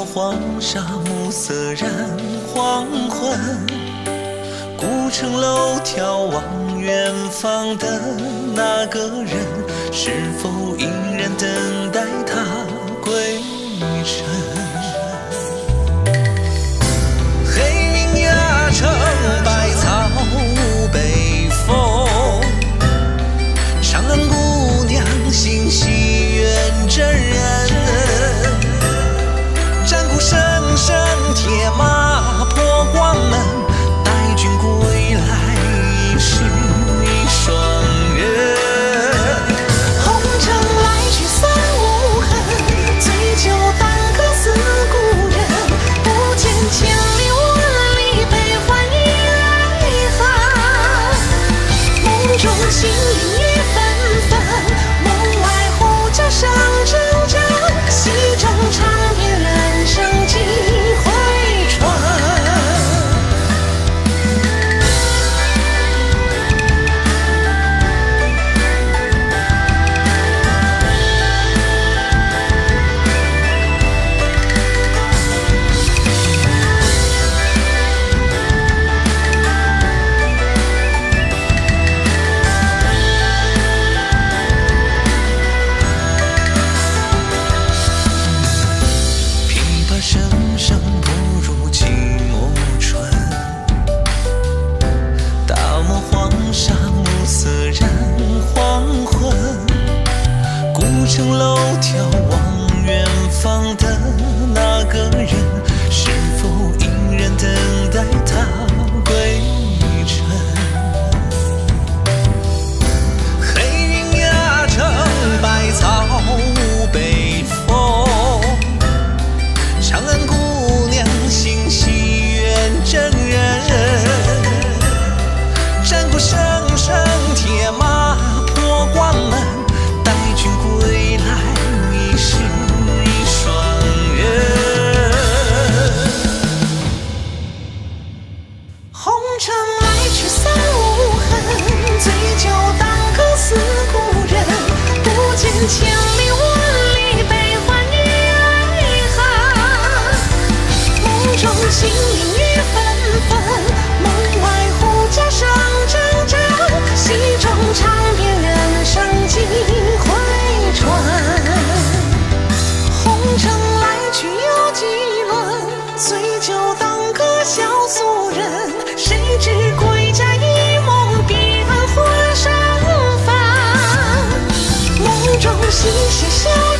黄沙，暮色染黄昏。古城楼眺望远方的那个人，是否依然等待他归程？黑云压城，百草无北风。长安姑娘心系远征人，战鼓声声，铁马破关门。 君归来，已是一双人。 红尘来去三无痕，醉酒当歌思故人。不见千里万里，悲欢已来寒。梦中情影雨纷纷，梦外胡笳声铮铮。戏中长夜人生几回转。 城楼眺望远方的那个人，是否依然等待他归程？黑云压城，百草无北风。长安姑娘心系远征人，战鼓声声，铁马破关门。 归来已是一双人， 红尘来去三无痕，醉酒当歌思故人。不见千里万里，悲欢已来寒。梦中情影雨纷纷，梦外胡笳声铮铮。戏中长夜人生几回。 红尘来去有几轮，醉酒当歌笑俗人。谁知归家一梦，彼岸花上凡。梦中嬉戏笑。